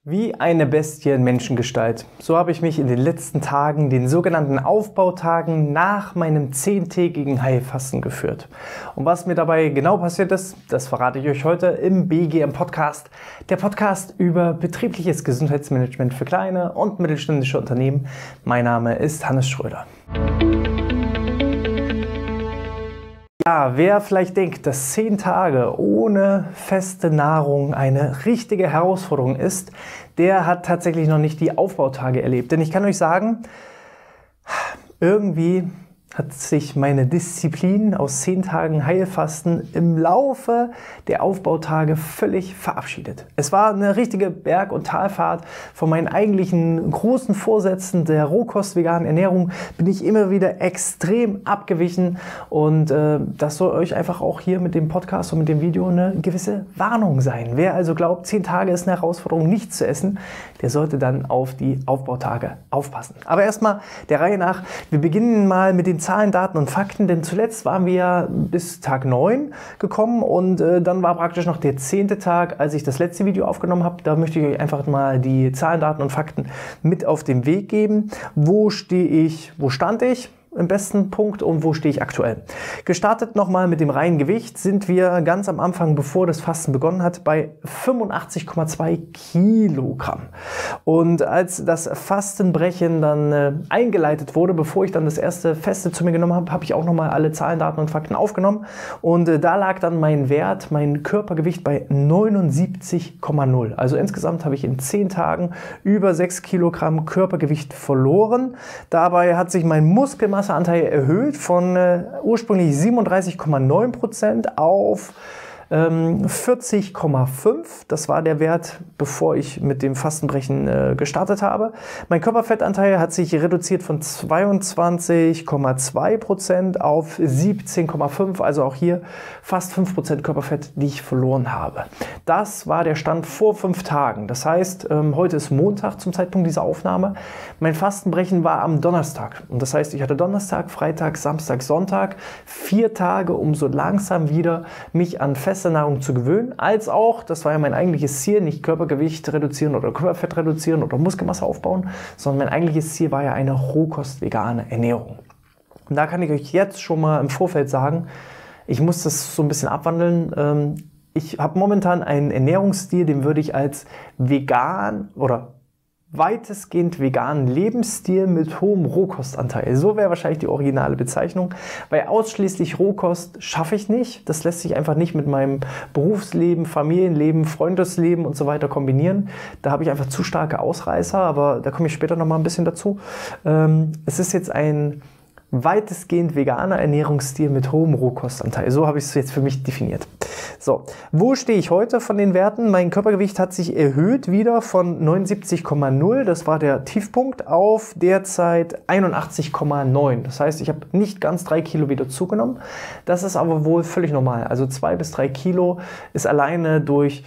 Wie eine Bestie in Menschengestalt. So habe ich mich in den letzten Tagen, den sogenannten Aufbautagen, nach meinem 10-tägigen Heilfasten geführt. Und was mir dabei genau passiert ist, das verrate ich euch heute im BGM Podcast. Der Podcast über betriebliches Gesundheitsmanagement für kleine und mittelständische Unternehmen. Mein Name ist Hannes Schröder. Ja, wer vielleicht denkt, dass 10 Tage ohne feste Nahrung eine richtige Herausforderung ist, der hat tatsächlich noch nicht die Aufbautage erlebt. Denn ich kann euch sagen, irgendwie hat sich meine Disziplin aus 10 Tagen Heilfasten im Laufe der Aufbautage völlig verabschiedet. Es war eine richtige Berg- und Talfahrt. Von meinen eigentlichen großen Vorsätzen der Rohkost-veganen Ernährung bin ich immer wieder extrem abgewichen. Und das soll euch einfach auch hier mit dem Podcast und mit dem Video eine gewisse Warnung sein. Wer also glaubt, 10 Tage ist eine Herausforderung, nichts zu essen, der sollte dann auf die Aufbautage aufpassen. Aber erstmal der Reihe nach. Wir beginnen mal mit den Zahlen, Daten und Fakten, denn zuletzt waren wir ja bis Tag 9 gekommen und dann war praktisch noch der 10. Tag, als ich das letzte Video aufgenommen habe. Da möchte ich euch einfach mal die Zahlen, Daten und Fakten mit auf den Weg geben. Wo stehe ich, wo stand ich? Im besten Punkt und wo stehe ich aktuell. Gestartet nochmal mit dem reinen Gewicht sind wir ganz am Anfang, bevor das Fasten begonnen hat, bei 85,2 Kilogramm. Und als das Fastenbrechen dann eingeleitet wurde, bevor ich dann das erste Feste zu mir genommen habe, habe ich auch nochmal alle Zahlen, Daten und Fakten aufgenommen. Und da lag dann mein Wert, mein Körpergewicht bei 79,0. Also insgesamt habe ich in 10 Tagen über 6 Kilogramm Körpergewicht verloren. Dabei hat sich mein Muskelmasseanteil erhöht von ursprünglich 37,9% auf 40,5. Das war der Wert, bevor ich mit dem Fastenbrechen gestartet habe. Mein Körperfettanteil hat sich reduziert von 22,2% auf 17,5%. Also auch hier fast 5% Körperfett, die ich verloren habe. Das war der Stand vor 5 Tagen. Das heißt, heute ist Montag zum Zeitpunkt dieser Aufnahme. Mein Fastenbrechen war am Donnerstag. Und das heißt, ich hatte Donnerstag, Freitag, Samstag, Sonntag 4 Tage, um so langsam wieder mich an feste Nahrung zu gewöhnen, als auch, das war ja mein eigentliches Ziel, nicht Körpergewicht reduzieren oder Körperfett reduzieren oder Muskelmasse aufbauen, sondern mein eigentliches Ziel war ja eine Rohkost-vegane Ernährung. Und da kann ich euch jetzt schon mal im Vorfeld sagen, ich muss das so ein bisschen abwandeln. Ich habe momentan einen Ernährungsstil, den würde ich als vegan oder weitestgehend veganen Lebensstil mit hohem Rohkostanteil. So wäre wahrscheinlich die originale Bezeichnung, weil ausschließlich Rohkost schaffe ich nicht. Das lässt sich einfach nicht mit meinem Berufsleben, Familienleben, Freundesleben und so weiter kombinieren. Da habe ich einfach zu starke Ausreißer, aber da komme ich später noch mal ein bisschen dazu. Es ist jetzt ein weitestgehend veganer Ernährungsstil mit hohem Rohkostanteil. So habe ich es jetzt für mich definiert. So, wo stehe ich heute von den Werten? Mein Körpergewicht hat sich erhöht wieder von 79,0, das war der Tiefpunkt, auf derzeit 81,9. Das heißt, ich habe nicht ganz 3 Kilo wieder zugenommen. Das ist aber wohl völlig normal. Also 2 bis 3 Kilo ist alleine durch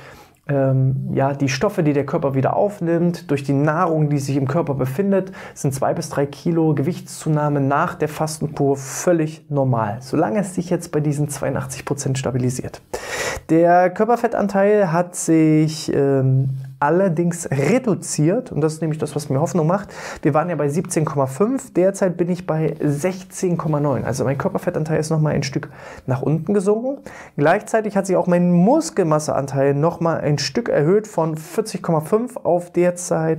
die Stoffe, die der Körper wieder aufnimmt, durch die Nahrung, die sich im Körper befindet, sind 2 bis 3 Kilo Gewichtszunahme nach der Fastenkur völlig normal, solange es sich jetzt bei diesen 82% stabilisiert. Der Körperfettanteil hat sich allerdings reduziert, und das ist nämlich das, was mir Hoffnung macht. Wir waren ja bei 17,5, derzeit bin ich bei 16,9. Also mein Körperfettanteil ist nochmal ein Stück nach unten gesunken. Gleichzeitig hat sich auch mein Muskelmasseanteil nochmal ein Stück erhöht von 40,5 auf derzeit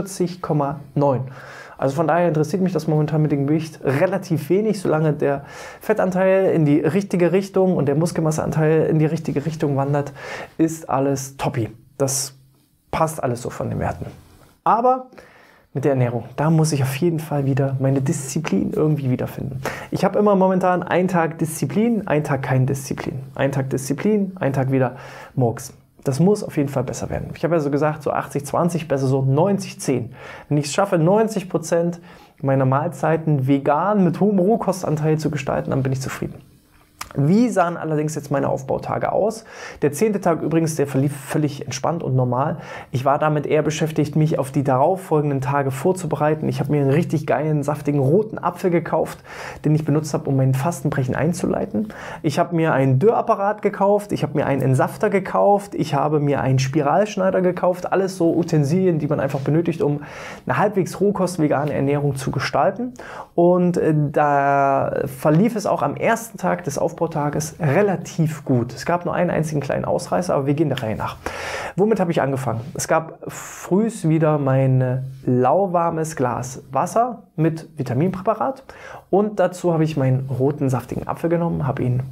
40,9. Also von daher interessiert mich das momentan mit dem Gewicht relativ wenig, solange der Fettanteil in die richtige Richtung und der Muskelmasseanteil in die richtige Richtung wandert, ist alles toppi. Das passt alles so von den Werten. Aber mit der Ernährung, da muss ich auf jeden Fall wieder meine Disziplin irgendwie wiederfinden. Ich habe immer momentan einen Tag Disziplin, einen Tag keine Disziplin. Einen Tag Disziplin, einen Tag wieder Murks. Das muss auf jeden Fall besser werden. Ich habe ja so gesagt, so 80-20, besser so 90-10. Wenn ich es schaffe, 90% meiner Mahlzeiten vegan mit hohem Rohkostanteil zu gestalten, dann bin ich zufrieden. Wie sahen allerdings jetzt meine Aufbautage aus? Der 10. Tag übrigens, der verlief völlig entspannt und normal. Ich war damit eher beschäftigt, mich auf die darauffolgenden Tage vorzubereiten. Ich habe mir einen richtig geilen, saftigen roten Apfel gekauft, den ich benutzt habe, um mein Fastenbrechen einzuleiten. Ich habe mir einen Dürrapparat gekauft, ich habe mir einen Entsafter gekauft, ich habe mir einen Spiralschneider gekauft. Alles so Utensilien, die man einfach benötigt, um eine halbwegs rohkost-vegane Ernährung zu gestalten. Und da verlief es auch am ersten Tag des Aufbautages relativ gut. Es gab nur einen einzigen kleinen Ausreißer, aber wir gehen der Reihe nach. Womit habe ich angefangen? Es gab frühs wieder mein lauwarmes Glas Wasser mit Vitaminpräparat und dazu habe ich meinen roten, saftigen Apfel genommen, habe ihn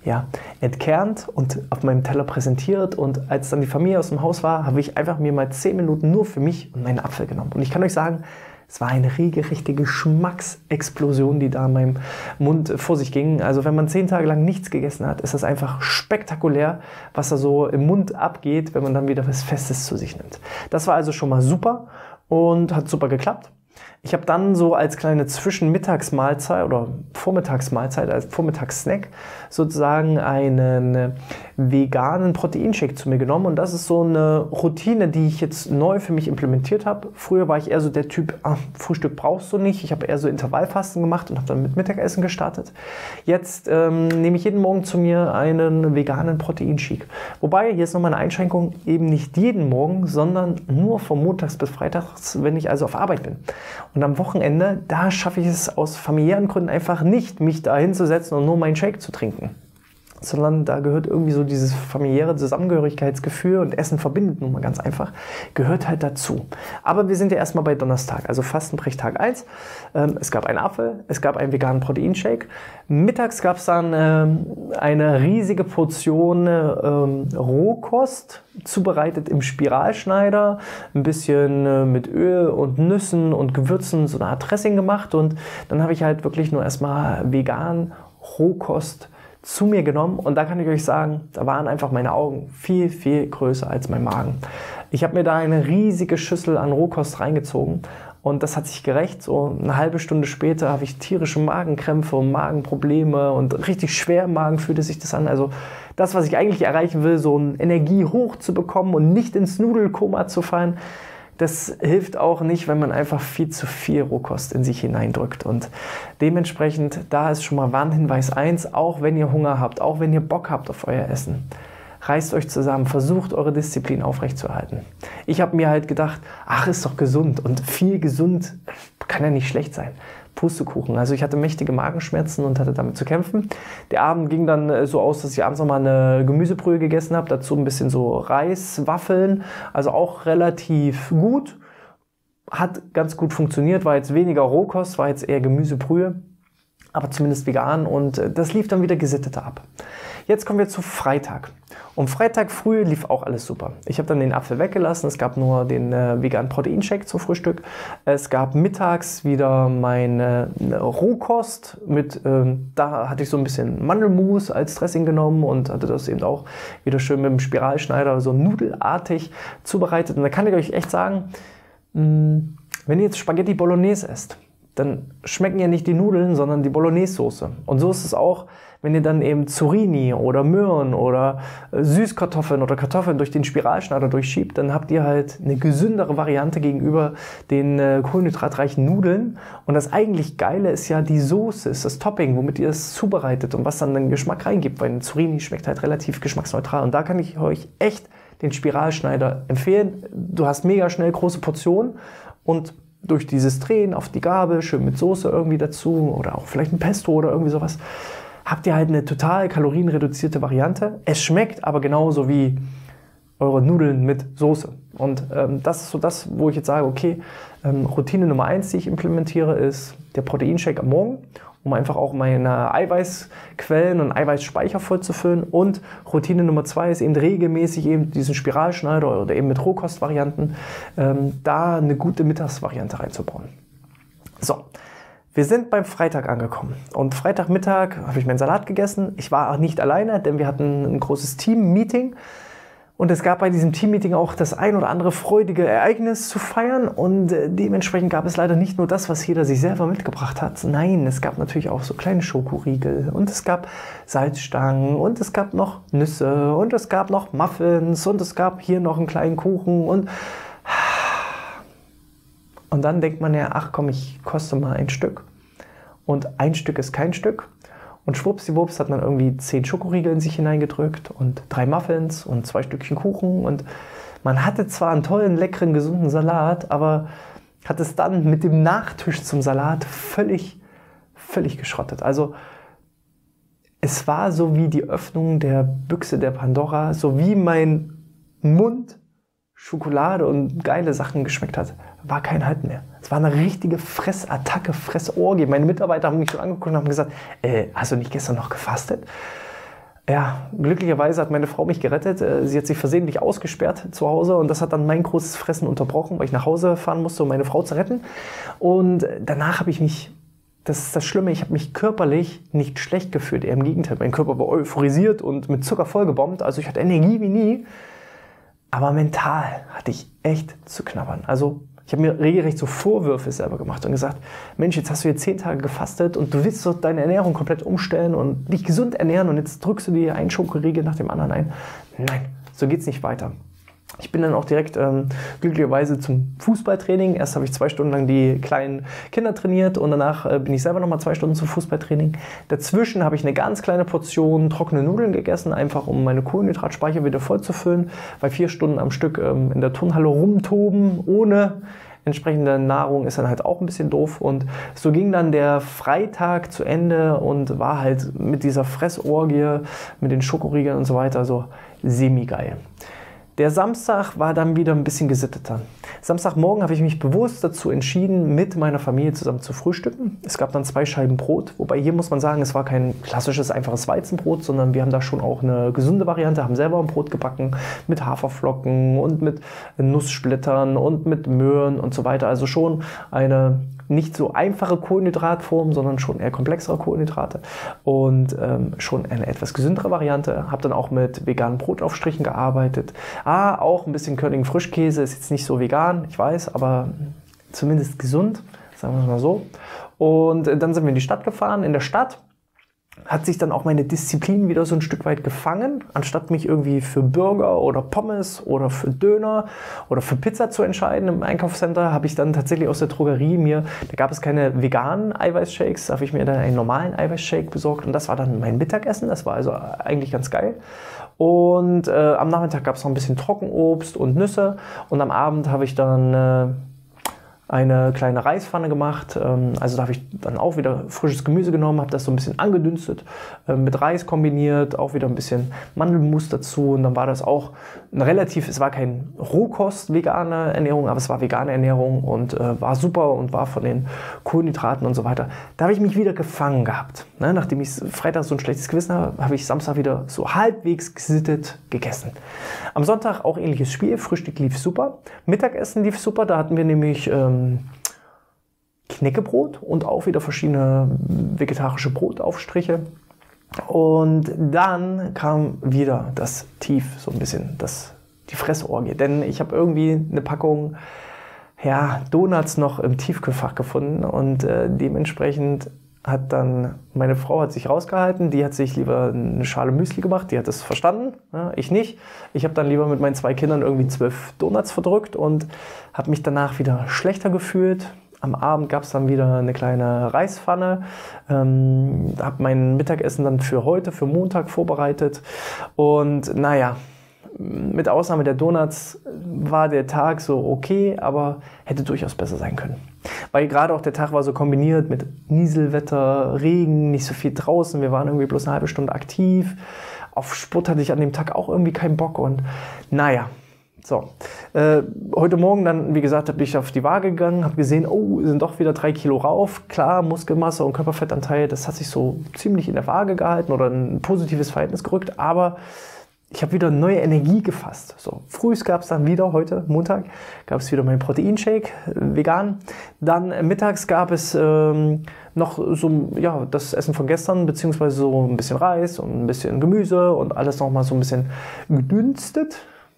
entkernt und auf meinem Teller präsentiert, und als dann die Familie aus dem Haus war, habe ich einfach mir mal 10 Minuten nur für mich und meinen Apfel genommen. Und ich kann euch sagen, es war eine regelrechte Geschmacksexplosion, die da in meinem Mund vor sich ging. Also wenn man 10 Tage lang nichts gegessen hat, ist das einfach spektakulär, was da so im Mund abgeht, wenn man dann wieder was Festes zu sich nimmt. Das war also schon mal super und hat super geklappt. Ich habe dann so als kleine Zwischenmittagsmahlzeit oder Vormittagsmahlzeit, als Vormittagssnack sozusagen einen veganen Proteinshake zu mir genommen. Und das ist so eine Routine, die ich jetzt neu für mich implementiert habe. Früher war ich eher so der Typ, Frühstück brauchst du nicht. Ich habe eher so Intervallfasten gemacht und habe dann mit Mittagessen gestartet. Jetzt nehme ich jeden Morgen zu mir einen veganen Proteinshake. Wobei, hier ist nochmal eine Einschränkung, eben nicht jeden Morgen, sondern nur von montags bis freitags, wenn ich also auf Arbeit bin. Und am Wochenende, da schaffe ich es aus familiären Gründen einfach nicht, mich da hinzusetzen und nur meinen Shake zu trinken. Sondern da gehört irgendwie so dieses familiäre Zusammengehörigkeitsgefühl, und Essen verbindet nun mal ganz einfach, gehört halt dazu. Aber wir sind ja erstmal bei Donnerstag, also Fastenbrechtag 1. Es gab einen Apfel, es gab einen veganen Proteinshake. Mittags gab es dann eine riesige Portion Rohkost, zubereitet im Spiralschneider, ein bisschen mit Öl und Nüssen und Gewürzen so eine Art Dressing gemacht, und dann habe ich halt wirklich nur erstmal vegan Rohkost zu mir genommen, und da kann ich euch sagen, da waren einfach meine Augen viel, viel größer als mein Magen. Ich habe mir da eine riesige Schüssel an Rohkost reingezogen, und das hat sich gerecht. So eine halbe Stunde später habe ich tierische Magenkrämpfe und Magenprobleme, und richtig schwer im Magen fühlte sich das an. Also das, was ich eigentlich erreichen will, so eine Energie hoch zu bekommen und nicht ins Nudelkoma zu fallen, das hilft auch nicht, wenn man einfach viel zu viel Rohkost in sich hineindrückt. Und dementsprechend, da ist schon mal Warnhinweis 1, auch wenn ihr Hunger habt, auch wenn ihr Bock habt auf euer Essen, reißt euch zusammen, versucht eure Disziplin aufrechtzuerhalten. Ich habe mir halt gedacht, ach, ist doch gesund, und viel gesund kann ja nicht schlecht sein. Pustekuchen. Also ich hatte mächtige Magenschmerzen und hatte damit zu kämpfen. Der Abend ging dann so aus, dass ich abends nochmal eine Gemüsebrühe gegessen habe, dazu ein bisschen so Reiswaffeln, also auch relativ gut. Hat ganz gut funktioniert, war jetzt weniger Rohkost, war jetzt eher Gemüsebrühe, aber zumindest vegan, und das lief dann wieder gesitteter ab. Jetzt kommen wir zu Freitag. Und Freitag früh lief auch alles super. Ich habe dann den Apfel weggelassen, es gab nur den veganen Proteinshake zum Frühstück. Es gab mittags wieder meine Rohkost mit, da hatte ich so ein bisschen Mandelmus als Dressing genommen und hatte das eben auch wieder schön mit dem Spiralschneider so nudelartig zubereitet. Und da kann ich euch echt sagen, wenn ihr jetzt Spaghetti Bolognese esst, dann schmecken ja nicht die Nudeln, sondern die Bolognese-Soße. Und so ist es auch, wenn ihr dann eben Zucchini oder Möhren oder Süßkartoffeln oder Kartoffeln durch den Spiralschneider durchschiebt, dann habt ihr halt eine gesündere Variante gegenüber den kohlenhydratreichen Nudeln. Und das eigentlich Geile ist ja die Soße, ist das Topping, womit ihr es zubereitet und was dann den Geschmack reingibt, weil ein Zucchini schmeckt halt relativ geschmacksneutral. Und da kann ich euch echt den Spiralschneider empfehlen. Du hast mega schnell große Portionen, und durch dieses Drehen auf die Gabel, schön mit Soße irgendwie dazu oder auch vielleicht ein Pesto oder irgendwie sowas, habt ihr halt eine total kalorienreduzierte Variante. Es schmeckt aber genauso wie eure Nudeln mit Soße. Und das ist so das, wo ich jetzt sage, okay, Routine Nummer 1, die ich implementiere, ist der Proteinshake am Morgen, um einfach auch meine Eiweißquellen und Eiweißspeicher vollzufüllen. Und Routine Nummer 2 ist eben regelmäßig eben diesen Spiralschneider oder eben mit Rohkostvarianten da eine gute Mittagsvariante reinzubauen. So, wir sind beim Freitag angekommen. Und Freitagmittag habe ich meinen Salat gegessen. Ich war auch nicht alleine, denn wir hatten ein großes Team-Meeting. Und es gab bei diesem Teammeeting auch das ein oder andere freudige Ereignis zu feiern. Und dementsprechend gab es leider nicht nur das, was jeder sich selber mitgebracht hat. Nein, es gab natürlich auch so kleine Schokoriegel. Und es gab Salzstangen. Und es gab noch Nüsse. Und es gab noch Muffins. Und es gab hier noch einen kleinen Kuchen. Und dann denkt man ja, ach komm, ich koste mal ein Stück. Und ein Stück ist kein Stück. Und schwuppsiwupps hat man irgendwie 10 Schokoriegel in sich hineingedrückt und 3 Muffins und 2 Stückchen Kuchen. Und man hatte zwar einen tollen, leckeren, gesunden Salat, aber hat es dann mit dem Nachtisch zum Salat völlig geschrottet. Also es war so wie die Öffnung der Büchse der Pandora, so wie mein Mund Schokolade und geile Sachen geschmeckt hat, war kein Halt mehr. Es war eine richtige Fressattacke, Fressorgie. Meine Mitarbeiter haben mich schon angeguckt und haben gesagt, hast du nicht gestern noch gefastet? Ja, glücklicherweise hat meine Frau mich gerettet. Sie hat sich versehentlich ausgesperrt zu Hause und das hat dann mein großes Fressen unterbrochen, weil ich nach Hause fahren musste, um meine Frau zu retten. Und danach habe ich mich, das ist das Schlimme, ich habe mich körperlich nicht schlecht gefühlt. Eher im Gegenteil, mein Körper war euphorisiert und mit Zucker vollgebombt. Also ich hatte Energie wie nie. Aber mental hatte ich echt zu knabbern. Also ich habe mir regelrecht so Vorwürfe selber gemacht und gesagt, Mensch, jetzt hast du hier 10 Tage gefastet und du willst so deine Ernährung komplett umstellen und dich gesund ernähren und jetzt drückst du dir einen Schokoriegel nach dem anderen ein. Nein, so geht es nicht weiter. Ich bin dann auch direkt glücklicherweise zum Fußballtraining. Erst habe ich 2 Stunden lang die kleinen Kinder trainiert und danach bin ich selber nochmal 2 Stunden zum Fußballtraining. Dazwischen habe ich eine ganz kleine Portion trockene Nudeln gegessen, einfach um meine Kohlenhydratspeicher wieder voll zu füllen, weil 4 Stunden am Stück in der Turnhalle rumtoben ohne entsprechende Nahrung ist dann halt auch ein bisschen doof. Und so ging dann der Freitag zu Ende und war halt mit dieser Fressorgie, mit den Schokoriegeln und so weiter so semi-geil. Der Samstag war dann wieder ein bisschen gesitteter. Samstagmorgen habe ich mich bewusst dazu entschieden, mit meiner Familie zusammen zu frühstücken. Es gab dann 2 Scheiben Brot, wobei hier muss man sagen, es war kein klassisches, einfaches Weizenbrot, sondern wir haben da schon auch eine gesunde Variante, haben selber ein Brot gebacken mit Haferflocken und mit Nusssplittern und mit Möhren und so weiter. Also schon eine nicht so einfache Kohlenhydratform, sondern schon eher komplexere Kohlenhydrate und schon eine etwas gesündere Variante. Habe dann auch mit veganen Brotaufstrichen gearbeitet. Auch ein bisschen Körnigen Frischkäse, ist jetzt nicht so vegan, ich weiß, aber zumindest gesund, sagen wir es mal so. Und dann sind wir in die Stadt gefahren. In der Stadt hat sich dann auch meine Disziplin wieder so ein Stück weit gefangen. Anstatt mich irgendwie für Burger oder Pommes oder für Döner oder für Pizza zu entscheiden im Einkaufscenter, habe ich dann tatsächlich aus der Drogerie da gab es keine veganen Eiweißshakes, habe ich mir dann einen normalen Eiweißshake besorgt und das war dann mein Mittagessen. Das war also eigentlich ganz geil. Und am Nachmittag gab es noch ein bisschen Trockenobst und Nüsse und am Abend habe ich dann eine kleine Reispfanne gemacht. Also da habe ich dann auch wieder frisches Gemüse genommen, habe das so ein bisschen angedünstet, mit Reis kombiniert, auch wieder ein bisschen Mandelmus dazu und dann war das auch es war kein Rohkost-vegane Ernährung, aber es war vegane Ernährung und war super und war von den Kohlenhydraten und so weiter. Da habe ich mich wieder gefangen gehabt. Ne? Nachdem ich Freitag so ein schlechtes Gewissen habe, habe ich Samstag wieder so halbwegs gesittet gegessen. Am Sonntag auch ähnliches Spiel, Frühstück lief super, Mittagessen lief super, da hatten wir nämlich Knäckebrot und auch wieder verschiedene vegetarische Brotaufstriche. Und dann kam wieder das Tief, so ein bisschen, die Fressorgie. Denn ich habe irgendwie eine Packung Donuts noch im Tiefkühlfach gefunden und dementsprechend hat dann meine Frau sich rausgehalten, die hat sich lieber eine Schale Müsli gemacht, die hat das verstanden, ich nicht. Ich habe dann lieber mit meinen 2 Kindern irgendwie 12 Donuts verdrückt und habe mich danach wieder schlechter gefühlt. Am Abend gab es dann wieder eine kleine Reispfanne, habe mein Mittagessen dann für heute, für Montag vorbereitet und naja, mit Ausnahme der Donuts war der Tag so okay, aber hätte durchaus besser sein können. Weil gerade auch der Tag war so kombiniert mit Nieselwetter, Regen, nicht so viel draußen. Wir waren irgendwie bloß eine halbe Stunde aktiv. Auf Sport hatte ich an dem Tag auch irgendwie keinen Bock und naja. So, heute Morgen dann, wie gesagt, bin ich auf die Waage gegangen, habe gesehen, oh, sind doch wieder 3 Kilo rauf. Klar, Muskelmasse und Körperfettanteil, das hat sich so ziemlich in der Waage gehalten oder ein positives Verhältnis gerückt, aber ich habe wieder neue Energie gefasst. So, frühs gab es dann wieder, heute Montag, gab es wieder meinen Proteinshake, vegan. Dann mittags gab es noch so das Essen von gestern, beziehungsweise so ein bisschen Reis und ein bisschen Gemüse und alles nochmal so ein bisschen gedünstet.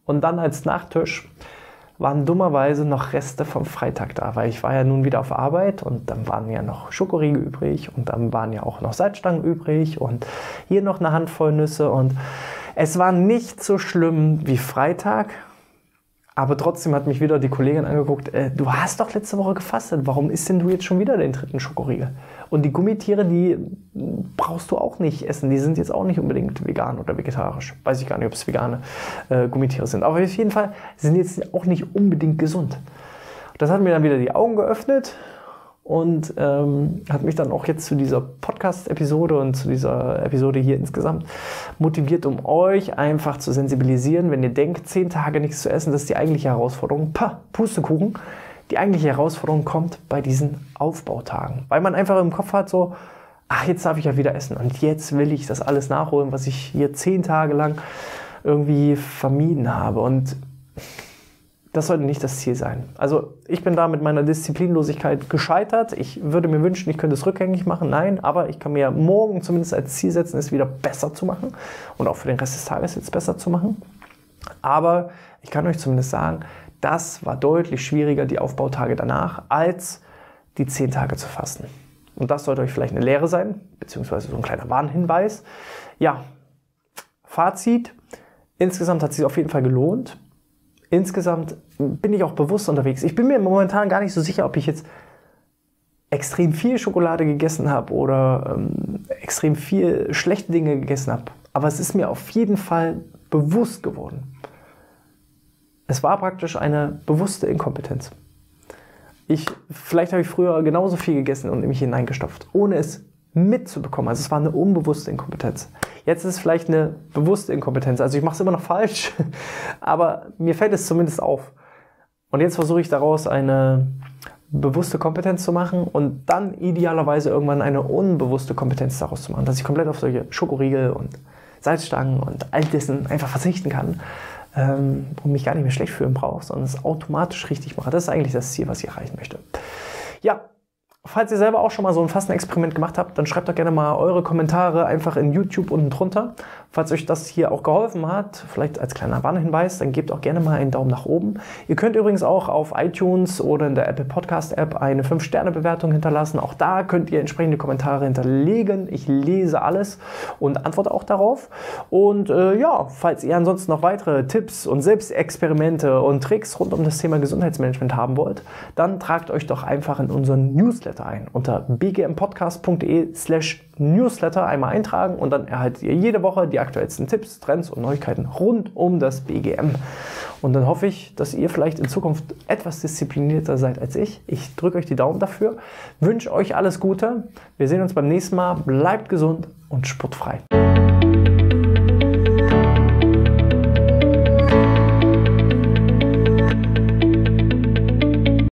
Und dann als Nachtisch waren dummerweise noch Reste vom Freitag da, weil ich war ja nun wieder auf Arbeit und dann waren ja noch Schokoriegel übrig und dann waren ja auch noch Salzstangen übrig und hier noch eine Handvoll Nüsse und es war nicht so schlimm wie Freitag, aber trotzdem hat mich wieder die Kollegin angeguckt, du hast doch letzte Woche gefastet, warum isst denn du jetzt schon wieder den dritten Schokoriegel? Und die Gummitiere, die brauchst du auch nicht essen, die sind jetzt auch nicht unbedingt vegan oder vegetarisch. Weiß ich gar nicht, ob es vegane Gummitiere sind, aber auf jeden Fall sind jetzt auch nicht unbedingt gesund. Das hat mir dann wieder die Augen geöffnet und hat mich dann auch jetzt zu dieser Podcast-Episode und zu dieser Episode hier insgesamt motiviert, um euch einfach zu sensibilisieren, wenn ihr denkt, 10 Tage nichts zu essen, das ist die eigentliche Herausforderung. Pustekuchen. Die eigentliche Herausforderung kommt bei diesen Aufbautagen, weil man einfach im Kopf hat so, ach, jetzt darf ich ja wieder essen und jetzt will ich das alles nachholen, was ich hier 10 Tage lang irgendwie vermieden habe und das sollte nicht das Ziel sein. Also ich bin da mit meiner Disziplinlosigkeit gescheitert. Ich würde mir wünschen, ich könnte es rückgängig machen. Nein, aber ich kann mir morgen zumindest als Ziel setzen, es wieder besser zu machen und auch für den Rest des Tages jetzt besser zu machen. Aber ich kann euch zumindest sagen, das war deutlich schwieriger, die Aufbautage danach, als die 10 Tage zu fasten. Und das sollte euch vielleicht eine Lehre sein, beziehungsweise so ein kleiner Warnhinweis. Ja, Fazit. Insgesamt hat es sich auf jeden Fall gelohnt. Insgesamt bin ich auch bewusst unterwegs. Ich bin mir momentan gar nicht so sicher, ob ich jetzt extrem viel Schokolade gegessen habe oder extrem viel schlechte Dinge gegessen habe. Aber es ist mir auf jeden Fall bewusst geworden. Es war praktisch eine bewusste Inkompetenz. Vielleicht habe ich früher genauso viel gegessen und in mich hineingestopft, ohne es mitzubekommen. Also es war eine unbewusste Inkompetenz. Jetzt ist es vielleicht eine bewusste Inkompetenz. Also ich mache es immer noch falsch, aber mir fällt es zumindest auf. Und jetzt versuche ich daraus eine bewusste Kompetenz zu machen und dann idealerweise irgendwann eine unbewusste Kompetenz daraus zu machen, dass ich komplett auf solche Schokoriegel und Salzstangen und all dessen einfach verzichten kann und mich gar nicht mehr schlecht fühlen brauche, sondern es automatisch richtig mache. Das ist eigentlich das Ziel, was ich erreichen möchte. Ja, falls ihr selber auch schon mal so ein Fastenexperiment gemacht habt, dann schreibt doch gerne mal eure Kommentare einfach in YouTube unten drunter. Falls euch das hier auch geholfen hat, vielleicht als kleiner Warnhinweis, dann gebt auch gerne mal einen Daumen nach oben. Ihr könnt übrigens auch auf iTunes oder in der Apple Podcast App eine 5-Sterne-Bewertung hinterlassen. Auch da könnt ihr entsprechende Kommentare hinterlegen. Ich lese alles und antworte auch darauf. Und ja, falls ihr ansonsten noch weitere Tipps und Selbstexperimente und Tricks rund um das Thema Gesundheitsmanagement haben wollt, dann tragt euch doch einfach in unseren Newsletter ein. Unter bgmpodcast.de/Newsletter einmal eintragen und dann erhaltet ihr jede Woche die aktuellsten Tipps, Trends und Neuigkeiten rund um das BGM. Und dann hoffe ich, dass ihr vielleicht in Zukunft etwas disziplinierter seid als ich. Ich drücke euch die Daumen dafür, wünsche euch alles Gute. Wir sehen uns beim nächsten Mal. Bleibt gesund und sportfrei.